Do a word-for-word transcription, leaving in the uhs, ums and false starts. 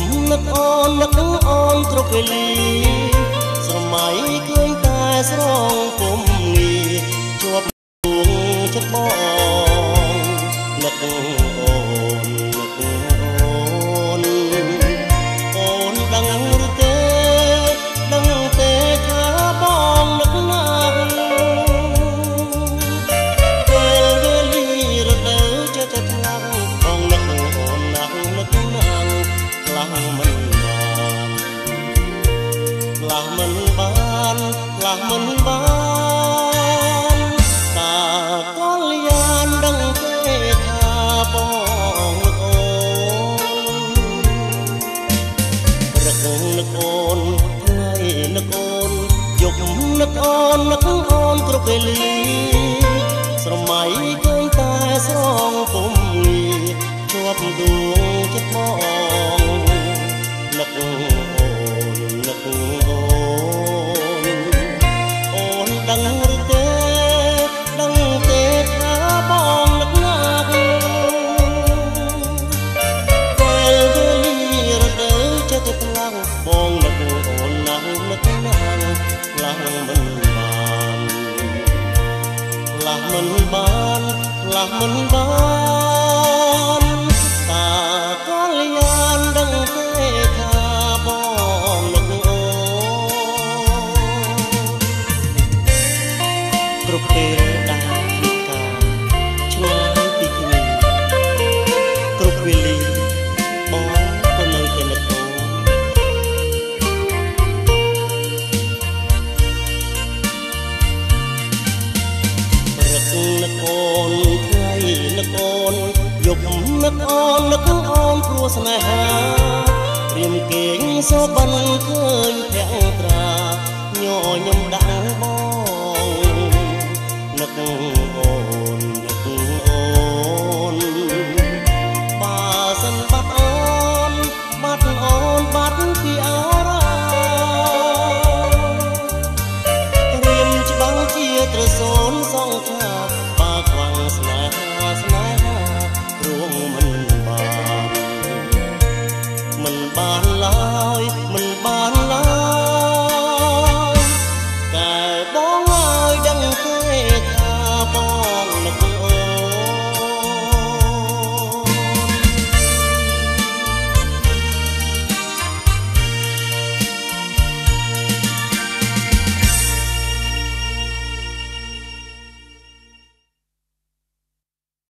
នឹកអូននឹកអូនគ្រប់ពេលស្រមៃឃើញតែស្រងពុំងារជាប់ដួងចិត្តបងនឹកអូននឹកអូនអូនដឹងឬទេដឹងទេថាបងនឹកណាស់ពេលវេលារដូវចិត្តខ្លាំងបងនឹកអូនណាស់នឹកណាស់ខ្លាំងមិនខ្លះមិនបានខ្លះមិនបានតាកលយានដឹងទេថាបងអូនរកនឹកអូនថ្ងៃនឹកអូនយប់នឹកអូននឹកអូនគ្រប់ពេលស្រមៃឃើញតែស្រងពុំងារជាប់ដួងចិត្តបងនឹកអូននឹកអូនអូនដឹងឬទេដឹងទេថាបងនឹកណាស់ពេលវេលារដូវចិត្តខ្លាំងបងនឹកអូនណាស់នឹកណាស់ខ្លាំងមិនបានខ្លាំងមិនបានខ្លាំងមិនបានតាកលយានដឹងទេថាបងនឹកអូនគ្រប់ពេលដែលពីការឆ្ងាយពីគ្នាគ្រប់វេលាបងក៏នៅតែនឹកអូនរកនឹកអូនថ្ងៃនឹកអូនយប់នឹកអូននឹកអូនព្រោះស្នេហាព្រាមគេងសូបិនឃើញភាំងត្រាញញឹមដាក់បងនឹកអូននឹកអូនបើសិនបាត់អូនបាត់អូនបាត់ពីអារម្មណ៍រៀមច្បាំងជាត្រសូនសងខាបើខ្វាំងស្នេហាស្នេហារួមមិនបានមិនបានឡើយមិនបានឡើយតែបងហើយដឹងទេថាបងនឹក